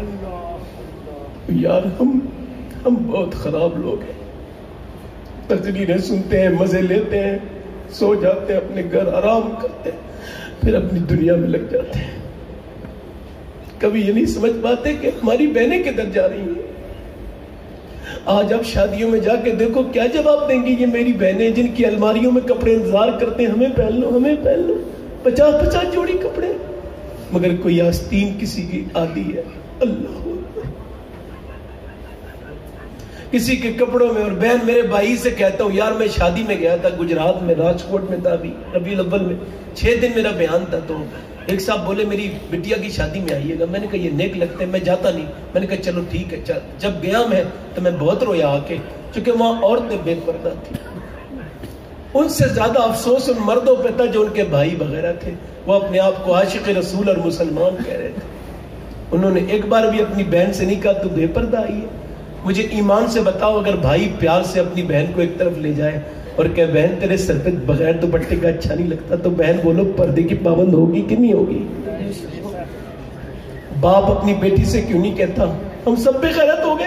یار ہم بہت خراب لوگ ہیں. تقریریں سنتے ہیں, مزے لیتے ہیں, سو جاتے ہیں, اپنے گھر آرام کرتے ہیں, پھر اپنی دنیا میں لگ جاتے ہیں. کبھی یہ نہیں سمجھ پاتے کہ ہماری بہنیں کدھر جا رہی ہیں. آج آپ شادیوں میں جا کے دیکھو کیا جواب دیں گی یہ میری بہنیں جن کی الماریوں میں کپڑے انتظار کرتے ہیں, ہمیں پہن لو ہمیں پہن لو, 50 جوڑی کپڑے, مگر کوئی آستین کسی کی آدھی ہے. اللہ کسی کے کپڑوں میں. اور بہن میرے بھائی سے کہتا ہوں یار میں شادی میں گیا تھا گجرات میں, راجکوٹ میں تھا, ابھی ربیع الاول میں 6 دن میرا بیان تھا. تو ایک صاحب بولے میری بٹیا کی شادی میں آئیے گا. میں نے کہا یہ نیک لگتے ہیں, میں جاتا نہیں. میں نے کہا چلو ٹھیک ہے. جب گیا میں تو میں بہت رویا آ کے, چونکہ وہاں عورتیں بے پردہ تھی. ان سے زیادہ افسوس ان مردوں پہ تھا جو ان کے بھائی وغیرہ تھے, وہ اپنے آپ کو عاشق رسول اور مسلمان کہہ رہے تھے. انہوں نے ایک بار بھی اپنی بہن سے نہیں کہا تو بے پردہ آئی ہے. مجھے ایمان سے بتاؤ اگر بھائی پیار سے اپنی بہن کو ایک طرف لے جائے اور کہ بہن تیرے سر پہ بغیر دوپٹے کا اچھا نہیں لگتا, تو بہن بولو پردے کی پابند ہوگی کہ نہیں ہوگی؟ باپ اپنی بیٹی سے کیوں نہیں کہتا ہم سب بے غیرت ہو گئے,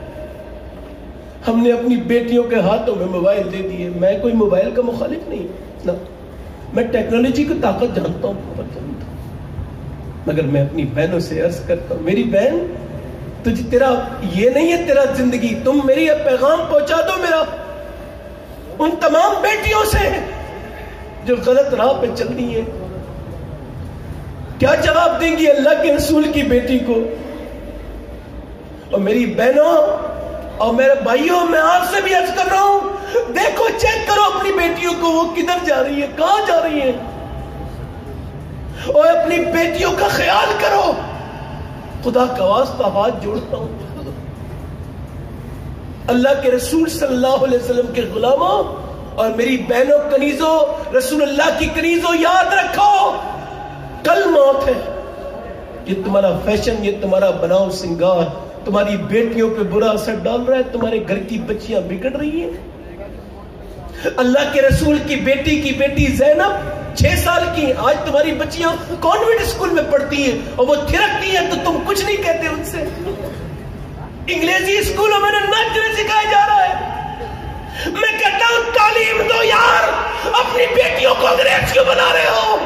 ہم نے اپنی بیٹیوں کے ہاتھوں میں موبائل دے دیے. میں کوئی موبائل کا مخالف نہیں نا, میں ٹیکنالوجی کی طاقت جانتا ہوں, مگر میں اپنی بہنوں سے عرض کرتا ہوں میری بہن تجھے تیرا یہ نہیں ہے تیرا زندگی, تم میری یہ پیغام پہنچا دو میرا ان تمام بیٹیوں سے جو غلط راہ پہ چل رہی ہیں. کیا جواب دیں گی اللہ کے رسول کی بیٹی کو؟ اور میری بہنوں اور میرے بھائیوں میں آپ سے بھی عرض کر رہا ہوں دیکھو چیک کرو اپنی بیٹیوں کو وہ کدھر جا رہی ہے, کہاں جا رہی ہیں, اور اپنی بیٹیوں کا خیال کرو. خدا کا واسطہ ہاتھ جوڑتا ہوں, اللہ کے رسول صلی اللہ علیہ وسلم کے غلاموں اور میری بہنوں کنیزوں, رسول اللہ کی کنیزوں, یاد رکھو کل موت ہے. یہ تمہارا فیشن, یہ تمہارا بناؤ سنگار تمہاری بیٹیوں پہ برا اثر ڈال رہا ہے. تمہارے گھر کی بچیاں بگڑ رہی ہیں. اللہ کے رسول کی بیٹی زینب 6 سال کی, آج تمہاری بچیاں کانوینٹ اسکول میں پڑھتی ہیں اور وہ تھرکتی ہیں تو تم کچھ نہیں کہتے ان سے. انگریزی اسکولوں میں ناچنا سکھایا جا رہا ہے. میں کہتا ہوں تعلیم دو یار, اپنی بیٹیوں کو انگریز کیوں بنا رہے ہو؟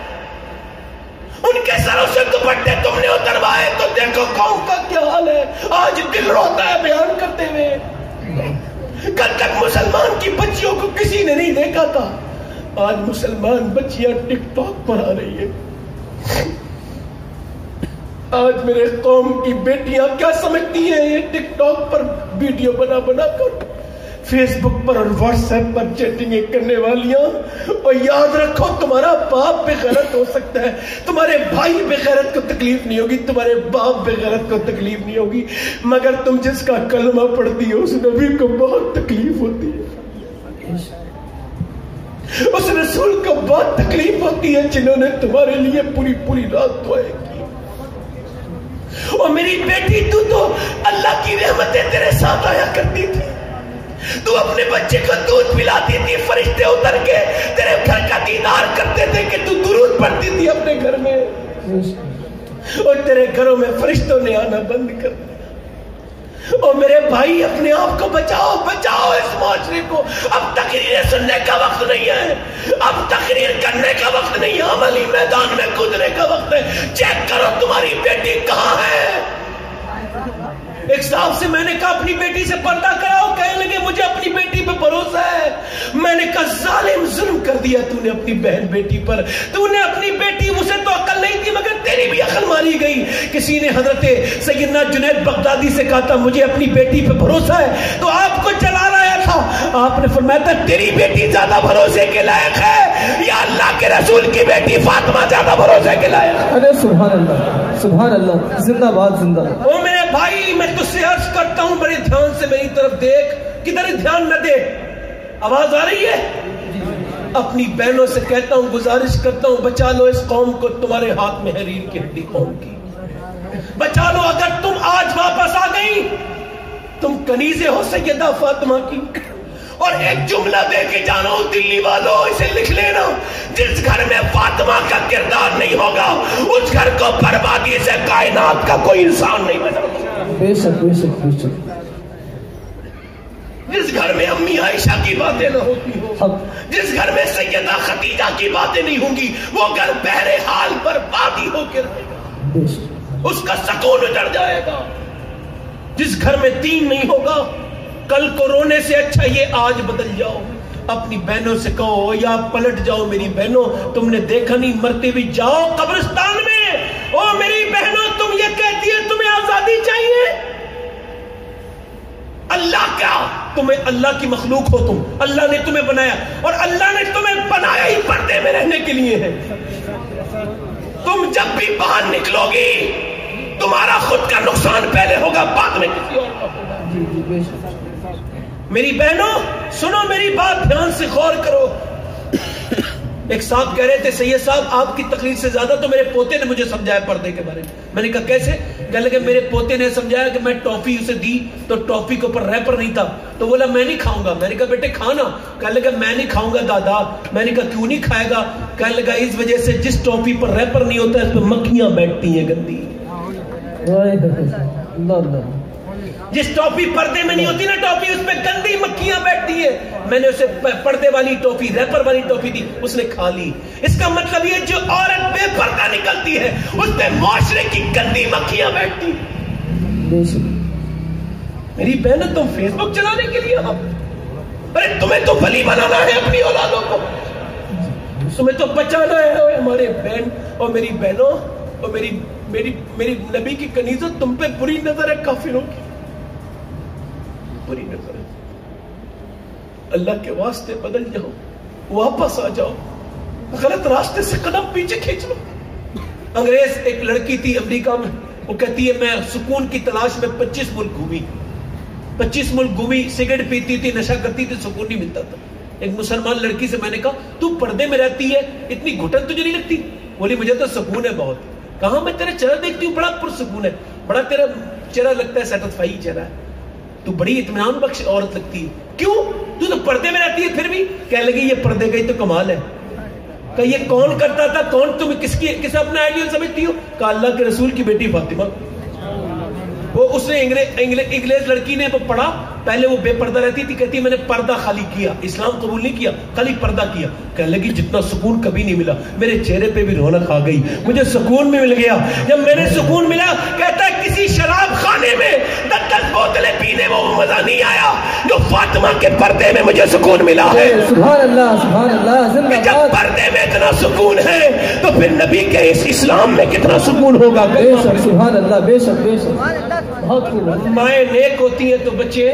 ان کے سروں سے دوپٹے تم نے اتروائے تو دیکھو قوم کا کیا حال ہے. آج دل روتا ہے بیان کرتے ہوئے. کل تک مسلمان کی بچیوں کو کسی نے نہیں دیکھا تھا, آج مسلمان بچیاں ٹک ٹاک پر آ رہی ہیں. آج میرے قوم کی بیٹیاں کیا سمجھتی ہیں یہ ٹک ٹاک پر ویڈیو بنا بنا کر فیس بک پر اور واٹس ایپ پر چیٹنگیں کرنے والیاں. اور یاد رکھو تمہارا باپ بے غیرت ہو سکتا ہے, تمہارے بھائی بے غیرت کو تکلیف نہیں ہوگی, تمہارے باپ بے غیرت کو تکلیف نہیں ہوگی, مگر تم جس کا کلمہ پڑھتی ہو اس نبی کو بہت تکلیف ہوتی ہے, اس رسول کو بہت تکلیف ہوتی ہے جنہوں نے تمہارے لیے پوری رات دعائیں کی. اور میری بیٹی تو اللہ کی رحمتیں تیرے ساتھ آیا کرتی تھی, تو اپنے بچے کو دودھ پلاتی تھی, فرشتے اتر کے تیرے گھر کا دیدار کرتے تھے کہ تو درود پڑھتی تھی اپنے گھر میں, اور تیرے گھروں میں فرشتوں نے آنا بند کر دیا. اور میرے بھائی اپنے آپ کو بچاؤ اس معاشرے کو. اب تقریر سننے کا وقت نہیں ہے, اب تقریر کرنے کا وقت نہیں ہے, عملی میدان میں کودنے کا وقت ہے. چیک کرو تمہاری بیٹی کہاں ہے. ایک صاحب سے میں نے کہا اپنی بیٹی سے پردہ کراؤ, کہنے لگے مجھے اپنی بیٹی پہ بھروسہ ہے. میں نے کہا ظالم ظلم کر دیا تو نے اپنی بہن بیٹی پر. تو نے اپنی بیٹی, اسے تو عقل نہیں تھی مگر تیری بھی عقل ماری گئی. کسی نے حضرت سیدنا جنید بغدادی سے کہا تھا مجھے اپنی بیٹی پہ بھروسہ ہے, تو آپ کو چلا لایا تھا. آپ نے فرمایا تھا تیری بیٹی زیادہ بھروسے کے لائق ہے یا اللہ کے رسول کی بیٹی فاطمہ زیادہ بھروسے کے لائق ہے؟ ارے سبحان اللہ, زندہ باد زندہ. او میرے بھائی میں تجھ سے عرض کرتا ہوں بڑے دھیان سے میری طرف دیکھ, کدھر دھیان نہ دے. آواز آ رہی ہے؟ اپنی بہنوں سے کہتا ہوں, گزارش کرتا ہوں بچا لو اس قوم کو. تمہارے ہاتھ میں ہے ریڑھ کی ہڈی قوم کی, بچا لو. اگر تم آج واپس آ گئی, تم کنیزیں ہو سیدہ فاطمہ کی, اور ایک جملہ دے کے جانا ہوں دلی والوں، اسے لکھ لینا، جس گھر میں فاطمہ کا کردار نہیں ہوگا اس گھر کو بربادی سے کائنات کا کوئی انسان نہیں بنا۔ بے شک بے شک بے شک۔ جس گھر میں امی عائشہ کی باتیں نہ ہوتی ہو، جس گھر میں سیدہ خدیجہ کی باتیں نہیں ہوں گی، وہ گھر بہرحال بربادی ہو کے رہے گا، اس کا سکون اجڑ جائے گا۔ جس گھر میں دین نہیں ہوگا، کل کو رونے سے اچھا یہ آج بدل جاؤ، اپنی بہنوں سے کہو یا پلٹ جاؤ، میری بہنوں تم نے دیکھا نہیں مرتے بھی جاؤ قبرستان میں، او میری بہنوں تم یہ کہتی ہے تمہیں آزادی چاہیے، اللہ کا تمہیں، اللہ کی مخلوق ہو تم، اللہ نے تمہیں بنایا اور اللہ نے تمہیں بنایا ہی پردے میں رہنے کے لیے ہے۔ تم جب بھی باہر نکلو گی تمہارا خود کا نقصان پہلے ہوگا، بعد میں کسی اور کا ہوگا۔ میری بہنوں سنو میری بات دھیان سے غور کرو۔ ایک صاحب کہہ رہے تھے سید صاحب آپ کی تقریر سے زیادہ تو میرے پوتے نے مجھے سمجھایا پردے کے بارے میں نے کہا کیسے؟ کہنے لگے میرے پوتے نے سمجھایا کہ میں ٹافی اسے دی تو ٹافی کے اوپر ریپر نہیں تھا تو بولا میں نہیں کھاؤں گا۔ میں نے کہا بیٹے کھانا، کہنے لگا میں نہیں کھاؤں گا دادا۔ میں نے کہا کیوں نہیں کھائے گا؟ کہنے لگا اس وجہ سے جس ٹافی پر ریپر نہیں ہوتا اس پہ مکھیاں بیٹھتی ہیں گندی۔ جس ٹافی پردے میں نہیں ہوتی نا ٹافی اس پہ گندی مکھیاں بیٹھتی ہیں۔ میں نے اسے پردے والی ٹافی ریپر والی ٹافی دی، اس نے کھا لی۔ اس کا مطلب یہ جو عورت بے پردہ نکلتی ہے اس پہ معاشرے کی گندی مکھیاں بیٹھتی۔ میری بہن تم فیس بک چلانے کے لیے ہو؟ ارے تمہیں تو ولی بنانا ہے اپنی اولادوں کو، تمہیں تو بچانا ہے۔ ہمارے بہن اور میری بہنوں اور میری نبی کی کنیزت تم پہ بری نظر ہے کافروں کی، بری نظر ہے۔ اللہ کے واسطے بدل جاؤ، واپس آ جاؤ، غلط راستے سے قدم پیچھے کھینچ لو۔ انگریز ایک لڑکی تھی امریکہ میں، وہ کہتی ہے میں سکون کی تلاش میں 25 ملک گھومی، 25 ملک گھومی، سگریٹ پیتی تھی، نشہ کرتی تھی، سکون نہیں ملتا تھا۔ ایک مسلمان لڑکی سے میں نے کہا تو پردے میں رہتی ہے اتنی گھٹن تجھے نہیں لگتی؟ بولی مجھے تو سکون ہے بہت۔ کہاں میں تیرا چہرہ دیکھتی ہوں بڑا پرسکون ہے، بڑا تیرا چہرہ لگتا ہے سیٹسفائی چہرہ ہے، تو بڑی اطمینان بخش عورت لگتی ہے۔ کیوں؟ تو پردے میں رہتی ہے پھر بھی؟ کہنے لگی یہ پردے کا ہی تو کمال ہے۔ کہ یہ کون کرتا تھا؟ کون تم کس اپنا آئیڈیل سمجھتی ہو؟ کہ اللہ کے رسول کی بیٹی فاطمہ۔ وہ اس نے انگریز لڑکی نے وہ پڑھا، پہلے وہ بے پردہ رہتی تھی، کہتی میں نے پردہ خالی کیا، اسلام قبول نہیں کیا، خالی پردہ کیا۔ کہنے لگی جتنا سکون کبھی نہیں ملا، میرے چہرے پہ بھی رونق آ گئی، مجھے سکون بھی مل گیا۔ جب میں نے سکون ملا، کہتا ہے کسی شراب خانے میں 10 بوتلیں پینے میں وہ مزہ نہیں آیا جو فاطمہ کے پردے میں مجھے سکون ملا ہے۔ سبحان اللہ سبحان اللہ، زندہ باد۔ جب پردے میں اتنا سکون ہے تو پھر نبی کے اس اسلام میں کتنا سکون ہوگا۔ بے شک سبحان اللہ، بے شک بے شک، بہت خوب۔ مائیں نیک ہوتی ہیں تو بچے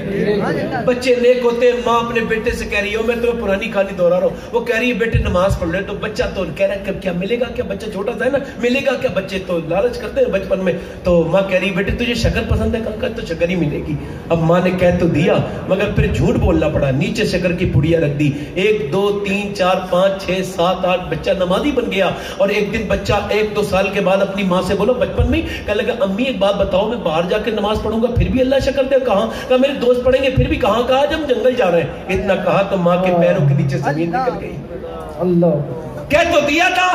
نیک ہوتے ہیں۔ ماں اپنے بیٹے سے کہہ رہی ہو، میں تمہیں پرانی کہانی دوہرا رہا ہوں، وہ کہہ رہی ہے بیٹے نماز پڑھ لے، تو بچہ تو کہہ رہا ہے کیا ملے گا کیا؟ بچہ چھوٹا تھا نا، ملے گا کیا؟ بچے تو لالچ کرتے ہیں بچپن میں۔ تو ماں کہہ رہی بیٹے تجھے شکر پسند ہے؟ کہا تو شکر ہی ملے گی۔ اب ماں نے کہہ تو دیا مگر پھر جھوٹ بولنا پڑا، نیچے شکر کی پڑیا رکھ دی۔ 1 2 3 4 5 6 7 8 بچہ نمازی بن گیا۔ اور ایک دن بچہ 1-2 سال کے بعد اپنی ماں سے بولو بچپن میں کہنے لگا امی ایک بات بتاؤ، میں باہر جا کے نماز پڑھوں گا پھر بھی اللہ شکر دے؟ کہاں؟ کہا میرے دوست پڑھیں گے پھر بھی؟ کہاں؟ کہا جب جنگل جا رہے ہیں۔ اتنا کہا تو ماں کے پیروں کے نیچے زمین نکل گئی۔ اللہ کہہ تو دیا تھا،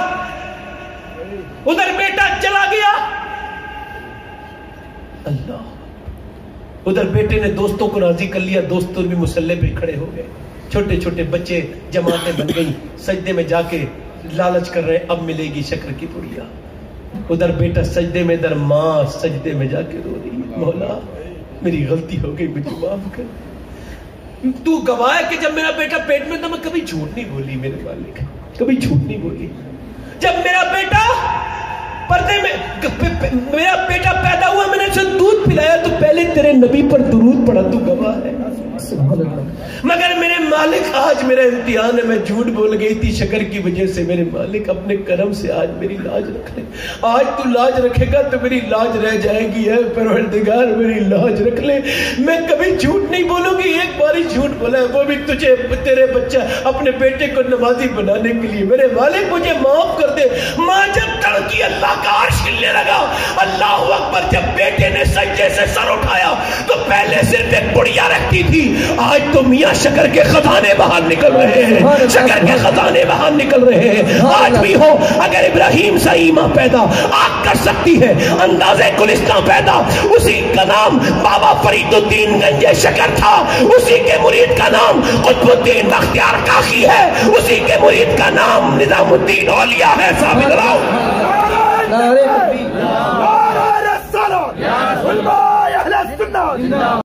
ادھر بیٹا چلا گیا۔ اللہ ادھر بیٹے نے دوستوں کو راضی کر لیا، دوستوں بھی مسلح پہ کھڑے ہو گئے، چھوٹے چھوٹے بچے جماعتیں بن گئی، سجدے میں جا کے لالچ کر رہے اب ملے گی شکر کی پڑیا۔ ادھر بیٹا سجدے میں، ادھر ماں سجدے میں جا کے رو رہی ہے، مولا میری غلطی ہو گئی مجھے معاف کر۔ تو گواہ ہے کہ جب میرا بیٹا پیٹ میں تھا میں کبھی جھوٹ نہیں بولی، میرے مالک کبھی جھوٹ نہیں بولی۔ جب میرا بیٹا پردے میں، میرا بیٹا پیدا ہوا میں نے اسے دودھ پلایا تو پہلے تیرے نبی پر درود پڑا، تو گواہ ہے۔ مگر میرے مالک آج میرا امتحان ہے، میں جھوٹ بول گئی تھی شکر کی وجہ سے، میرے مالک اپنے کرم سے آج میری لاج رکھ لے، آج تو لاج رکھے گا تو میری لاج رہ جائے گی، ہے پروردگار میری لاج رکھ لے، میں کبھی جھوٹ نہیں بولوں گی۔ ایک بار ہی جھوٹ بولا ہے وہ بھی تجھے، تیرے بچہ اپنے بیٹے کو نمازی بنانے کے لیے، میرے مالک مجھے معاف کر دے۔ ماں جب تڑکی اللہ کا عرش ہلنے لگا، اللہ پر جب بیٹے نے سجدے سے سر اٹھایا تو پہلے صرف ایک بڑیا رکھتی تھی، آج تو میاں شکر کے خزانے باہر نکل رہے ہیں، شکر کے خزانے باہر نکل رہے ہیں۔ آج بھی ہو، اگر ابراہیم سے ایمان پیدا آگ کر سکتی ہے، انداز گلستان پیدا، اسی کا نام بابا فرید الدین گنج شکر تھا، اسی کے مرید کا نام قطب الدین بختیار کاکی ہے، اسی کے مرید کا نام نظام الدین اولیاء ہے۔ ثابت رہو نعرہ تکبیر، نعرہ رسالت، علماء اہل سنت۔